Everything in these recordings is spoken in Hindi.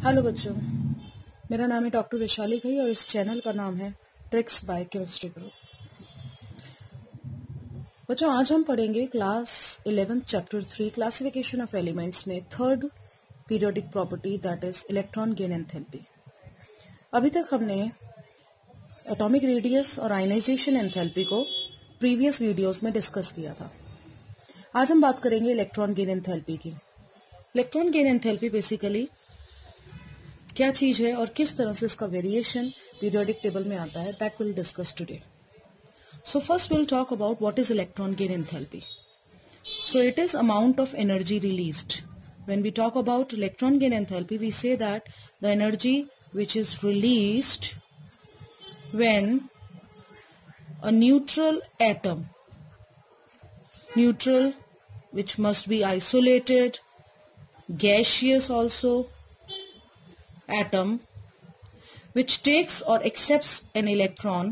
हेलो बच्चों, मेरा नाम है डॉक्टर वैशाली घई और इस चैनल का नाम है ट्रिक्स बाय केमिस्ट्री ग्रुप। बच्चों, आज हम पढ़ेंगे class 11 chapter 3 classification of elements में third periodic property that is electron gain enthalpy. अभी तक हमने एटॉमिक रेडियस और आयनाइजेशन एंथैल्पी को प्रीवियस वीडियोस में डिस्कस किया था। आज हम बात करेंगे इलेक्ट्रॉन गेन एंथैल्पी की। इलेक्ट्रॉन गेन एंथैल्पी बेसिकली क्या चीज है और किस तरह से इसका वेरिएशन पीरियोडिक टेबल में आता है, that will discuss today. So first we'll talk about what is electron gain enthalpy. So it is amount of energy released. When we talk about electron gain enthalpy, we say that the energy which is released when a neutral atom, neutral which must be isolated, gaseous also, atom which takes or accepts an electron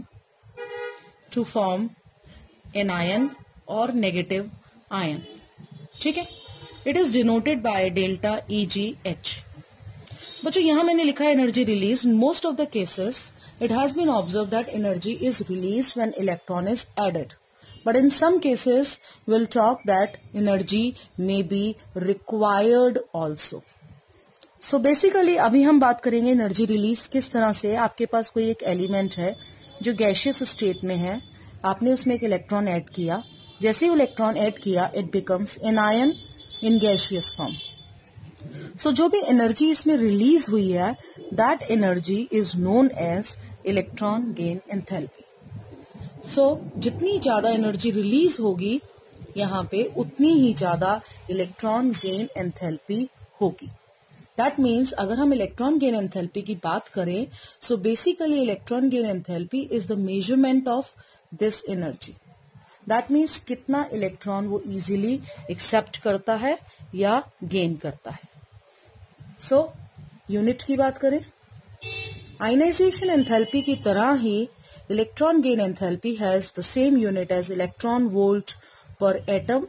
to form an ion or negative ion. ठीक है, it is denoted by delta EgH. बच्चों, यहां मैंने लिखा है energy release. Most of the cases it has been observed that energy is released when electron is added, but in some cases we'll talk that energy may be required also. So basically अभी हम बात करेंगे एनर्जी रिलीज किस तरह से. आपके पास कोई एक एलिमेंट है जो गैसियस स्टेट में है, आपने उसमें एक इलेक्ट्रॉन ऐड किया. जैसे ही इलेक्ट्रॉन ऐड किया it becomes an ion in gaseous form. So जो भी एनर्जी इसमें रिलीज हुई है that energy is known as electron gain enthalpy. So जितनी ज्यादा एनर्जी रिलीज होगी यहाँ पे उतनी ही ज्यादा इलेक्ट्रॉन गेन एंथैल्पी होगी. दैट मीन्स अगर हम इलेक्ट्रॉन गेन एंथैल्पी की बात करें, so basically electron gain enthalpy is the measurement of this energy. That means कितना इलेक्ट्रॉन वो इजीली एक्सेप्ट करता है या गेन करता है. सो यूनिट की बात करें, आयनाइजेशन एंथैल्पी की तरह ही electron gain enthalpy has the same unit as electron volt पर एटम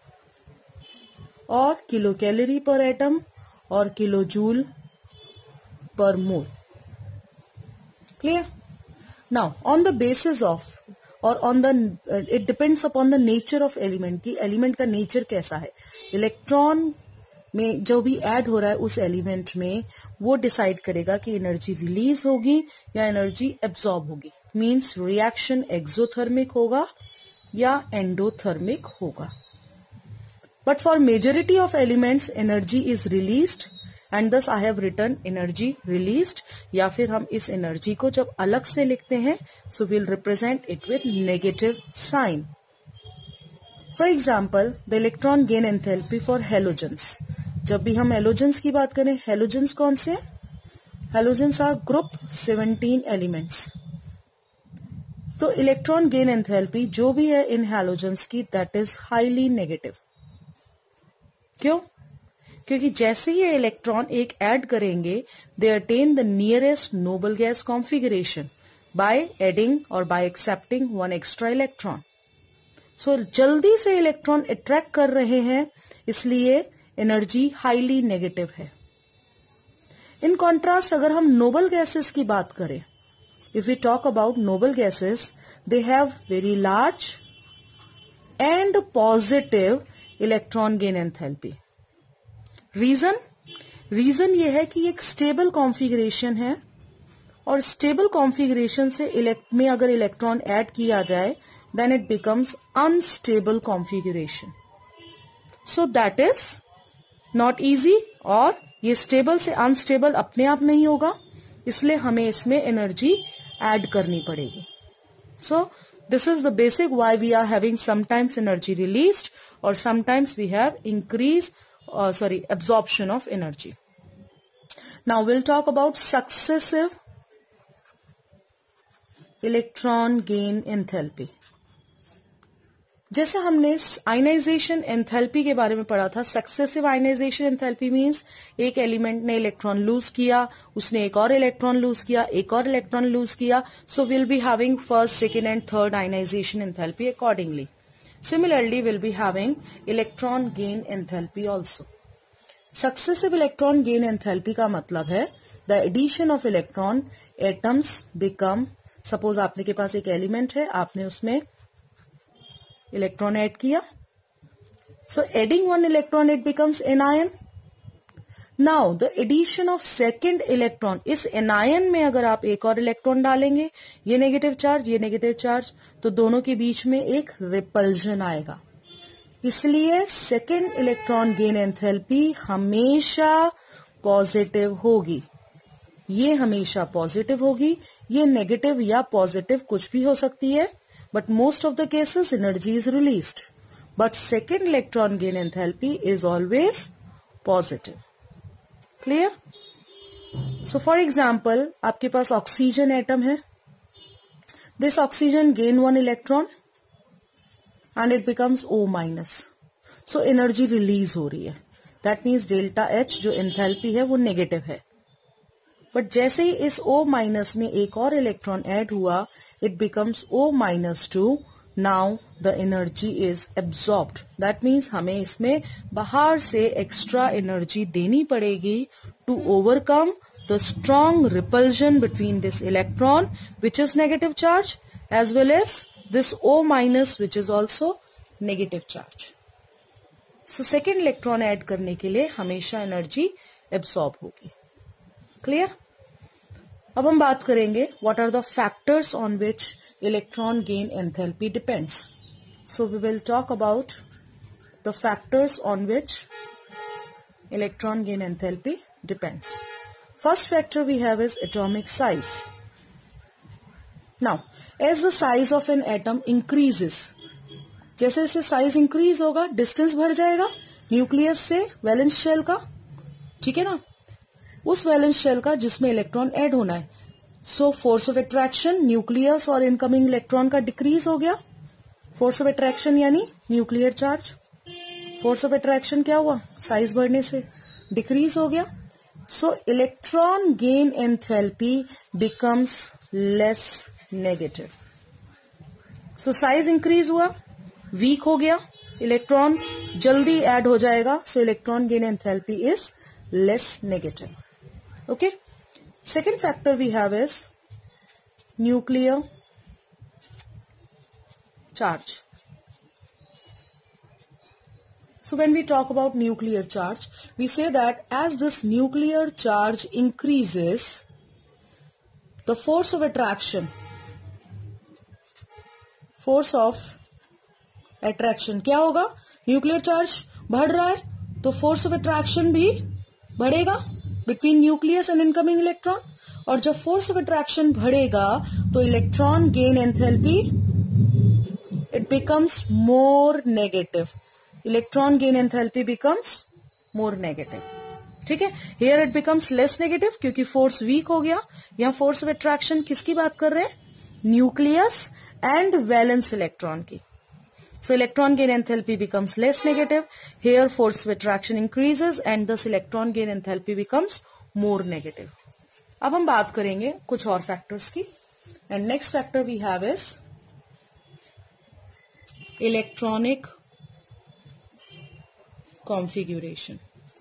और किलो कैलोरी पर एटम और किलो जूल पर mole. Clear? Now on the basis of और on the it depends upon the nature of element की एलिमेंट का नेचर कैसा है. इलेक्ट्रॉन में जो भी ऐड हो रहा है उस एलिमेंट में वो डिसाइड करेगा कि एनर्जी रिलीज होगी या एनर्जी एब्सॉर्ब होगी. मींस रिएक्शन एक्सोथर्मिक होगा या एंडोथर्मिक होगा. But for majority of elements energy is released and thus I have written energy released. या फिर हम इस energy को जब अलग से लिखते हैं so we'll represent it with negative sign. For example, the electron gain enthalpy for halogens. जब भी हम halogens की बात करें, halogens कौन से? Halogens are group 17 elements. तो इलेक्ट्रॉन गेन एंथैल्पी जो भी है इन हैलोजेंस की दैट इज हाईली नेगेटिव. क्यों? क्योंकि जैसे ही इलेक्ट्रॉन एक ऐड करेंगे they attain the nearest noble gas configuration by adding और by accepting one extra electron. So जल्दी से इलेक्ट्रॉन अट्रैक्ट कर रहे हैं, इसलिए एनर्जी हाईली नेगेटिव है. इन कॉन्ट्रास्ट अगर हम नोबल गैसेस की बात करें, if we talk about noble gases, they have very large and positive electron gain enthalpy. Reason ये है कि एक स्टेबल कॉन्फ़िगरेशन है और स्टेबल कॉन्फ़िगरेशन से में अगर इलेक्ट्रॉन ऐड किया जाए then it becomes unstable configuration. So that is not easy. और ये स्टेबल से अनस्टेबल अपने आप नहीं होगा, इसलिए हमें इसमें एनर्जी ऐड करनी पड़ेगी. सो this is the basic why we are having sometimes energy released or sometimes we have absorption of energy. Now we'll talk about successive electron gain enthalpy. जैसे हमने आयनाइजेशन एंथैल्पी के बारे में पढ़ा था, सक्सेसिव आयनाइजेशन एंथैल्पी मींस एक एलिमेंट ने इलेक्ट्रॉन लूज किया, उसने एक और इलेक्ट्रॉन लूज किया, एक और इलेक्ट्रॉन लूज किया. So will be having first, second and third ionization enthalpy accordingly. Similarly, we'll be having electron gain enthalpy also. Successive electron gain enthalpy का मतलब है the addition of electron atoms become, suppose आपने के पास एक एलिमेंट है, आपने उसमें इलेक्ट्रॉन ऐड किया, so adding one electron it becomes anion. Now the addition of second electron, इस एनायन में अगर आप एक और इलेक्ट्रॉन डालेंगे, ये नेगेटिव चार्ज, ये नेगेटिव चार्ज, तो दोनों के बीच में एक रिपल्जन आएगा. इसलिए सेकेंड इलेक्ट्रॉन गेन एंथैल्पी हमेशा पॉजिटिव होगी. ये हमेशा पॉजिटिव होगी. ये नेगेटिव या पॉजिटिव कुछ भी हो सकती है, but most of the cases energy is released. But second electron gain enthalpy is always positive. Clear? So for example, आपके पास ऑक्सीजन एटम है. This oxygen gain one electron and it becomes O minus. So energy release हो रही है. दैट मीन्स डेल्टा H जो एंथैल्पी है वो नेगेटिव है. बट जैसे ही इस O माइनस में एक और इलेक्ट्रॉन ऐड हुआ, it becomes O minus 2. Now the energy is absorbed. That means हमें इसमें बाहर से एक्स्ट्रा एनर्जी देनी पड़ेगी to overcome the strong repulsion between this electron which is negative charge as well as this O minus which is also negative charge. So second electron add करने के लिए हमेशा एनर्जी एब्सॉर्ब होगी. क्लियर? अब हम बात करेंगे what are the factors on which electron gain enthalpy depends. So we will talk about the factors on which electron gain enthalpy depends. First factor we have is atomic size. Now, as the size of an atom increases, जैसे जैसे साइज इंक्रीज होगा, डिस्टेंस बढ़ जाएगा न्यूक्लियस से वैलेंस शेल का. ठीक है ना? उस वैलेंस शेल का जिसमें इलेक्ट्रॉन ऐड होना है. So force of attraction nucleus और इनकमिंग इलेक्ट्रॉन का डिक्रीज हो गया. फोर्स ऑफ अट्रैक्शन यानी nuclear charge. Force of attraction क्या हुआ? साइज बढ़ने से डिक्रीज हो गया. So electron gain enthalpy becomes less negative. So size increase हुआ, वीक हो गया, इलेक्ट्रॉन जल्दी ऐड हो जाएगा. So electron gain enthalpy is less negative. Okay. Second factor we have is nuclear charge. So when we talk about nuclear charge, we say that as this nuclear charge increases, the force of attraction क्या होगा? न्यूक्लियर चार्ज बढ़ रहा है तो फोर्स ऑफ अट्रैक्शन भी बढ़ेगा between nucleus and incoming electron. और जब फोर्स ऑफ अट्रैक्शन बढ़ेगा तो electron gain enthalpy it becomes more negative. Electron gain enthalpy becomes more negative. ठीक है? Here it becomes less negative क्योंकि फोर्स वीक हो गया. यहां फोर्स ऑफ अट्रैक्शन किसकी बात कर रहे हैं? न्यूक्लियस एंड वैलेंस इलेक्ट्रॉन की. So electron gain enthalpy becomes less negative. Here force of attraction increases and thus electron gain enthalpy becomes more negative. अब हम बात करेंगे कुछ और फैक्टर्स की. And next factor we have is electronic configuration.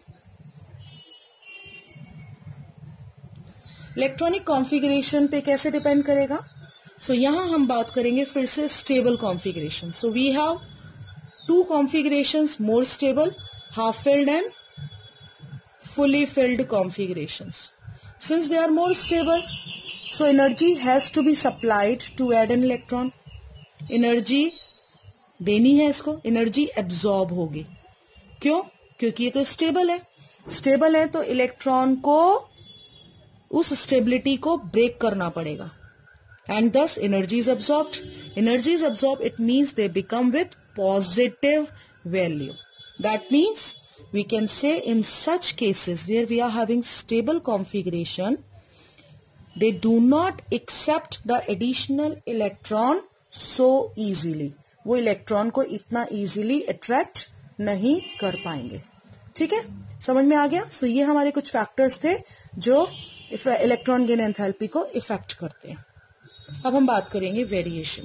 Electronic configuration पे कैसे डिपेंड करेगा? सो यहां हम बात करेंगे फिर से stable configuration. So we have two configurations, more stable, half filled and fully filled configurations. Since they are more stable, so energy has to be supplied to add an electron. Energy देनी है इसको, energy absorb होगी. क्यों? क्योंकि ये तो स्टेबल है. स्टेबल है तो इलेक्ट्रॉन को उस स्टेबिलिटी को ब्रेक करना पड़ेगा. And thus energy is absorbed. Energy is absorbed, it means they become with positive value. That means we can say in such cases where we are having stable configuration, they do not accept the additional electron so easily. वो इलेक्ट्रॉन को इतना easily attract नहीं कर पाएंगे. ठीक है? समझ में आ गया? So ये हमारे कुछ factors थे जो इलेक्ट्रॉन गेन एंथैल्पी को इफेक्ट करते हैं. अब हम बात करेंगे variation.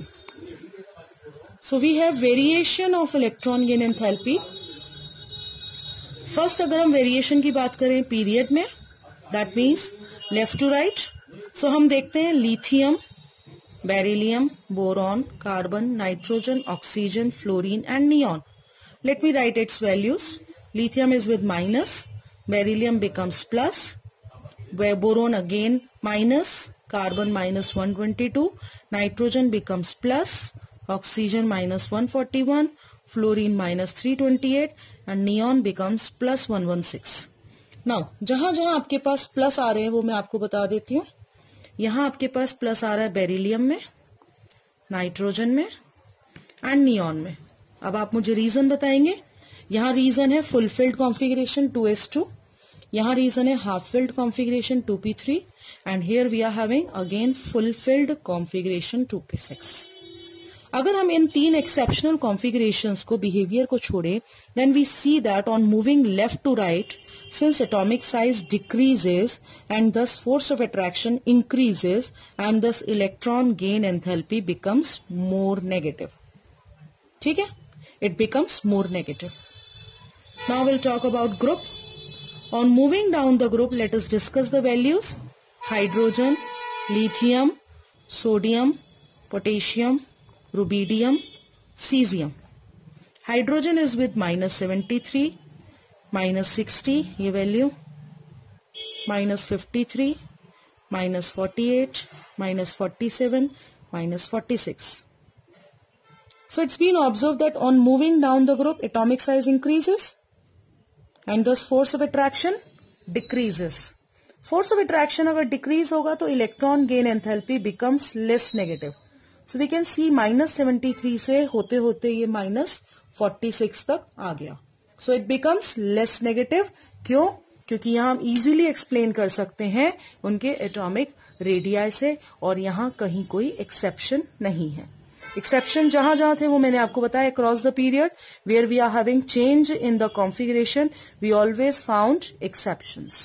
So we have variation of electron gain enthalpy. First अगर हम वेरिएशन की बात करें पीरियड में, that means left to right, so हम देखते हैं lithium, beryllium, boron, carbon, nitrogen, oxygen, fluorine and neon. Let me write its values. Lithium is with minus, beryllium becomes plus, where boron again minus, carbon minus 122, nitrogen becomes plus, oxygen minus 141, fluorine minus 328 and neon becomes plus 116. Now, जहां जहां आपके पास प्लस आ रहे हैं वो मैं आपको बता देती हूँ. यहां आपके पास प्लस आ रहा है बेरिलियम में, नाइट्रोजन में एंड नियॉन में. अब आप मुझे रीजन बताएंगे. यहां रीजन है फुलफिल्ड कॉन्फ़िगरेशन 2s2, यहां रीजन है half filled configuration 2p3 and here we are having again full filled configuration 2p6. अगर हम इन तीन एक्सेप्शनल कॉन्फ़िगरेशंस को, बिहेवियर को छोड़े, then we see that on moving left to right, since atomic size decreases and thus force of attraction increases and thus electron gain enthalpy becomes more negative. ठीक है, it becomes more negative. Now we'll talk about group. On moving down the group, let us discuss the values. Hydrogen, lithium, sodium, potassium, rubidium, cesium. Hydrogen is with minus 73, minus 60, ये value, minus 53, minus 48, minus 47, minus 46. So it's been observed that on moving down the group, atomic size increases and thus force of attraction decreases. Force of attraction अगर decrease होगा तो electron gain enthalpy becomes less negative. So we can see minus 73 से होते होते ये minus 46 तक आ गया. So it becomes less negative. क्यों? क्योंकि यहाँ हम easily explain कर सकते हैं उनके atomic radii से, और यहाँ कहीं कोई exception नहीं है. Exception जहां जहां थे वो मैंने आपको बताया. Across the period where we are having change in the configuration, we always found exceptions.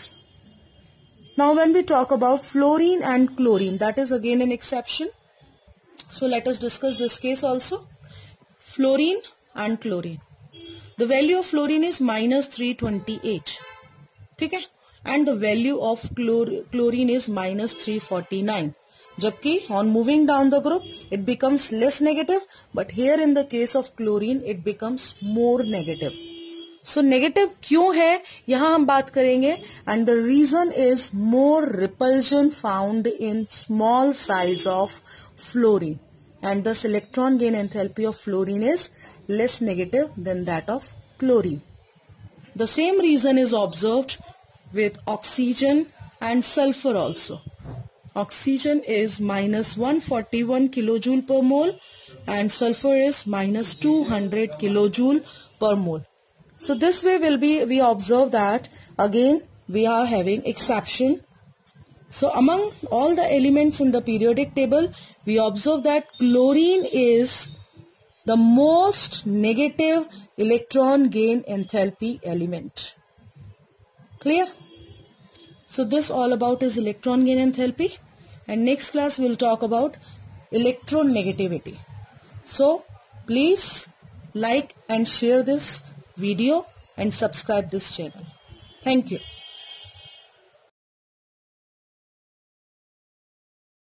Now when we talk about fluorine and chlorine, that is again an exception. So let us discuss this case also. Fluorine and chlorine. The value of fluorine is minus 328. ठीक है? And the value of chlorine is minus 349. जबकि on moving down the group it becomes less negative, but here in the case of chlorine it becomes more negative. So negative क्यों है यहाँ हम बात करेंगे, and the reason is more repulsion found in small size of fluorine, and thus electron gain enthalpy of fluorine is less negative than that of chlorine. The same reason is observed with oxygen and sulfur also. Oxygen is minus 141 kilojoule per mole and sulfur is minus 200 kilojoule per mole. So this way we observe that again we are having exception. So among all the elements in the periodic table, we observe that chlorine is the most negative electron gain enthalpy element. Clear? So this all about is electron gain enthalpy, and next class we will talk about electronegativity. So please like and share this video and subscribe this channel. Thank you.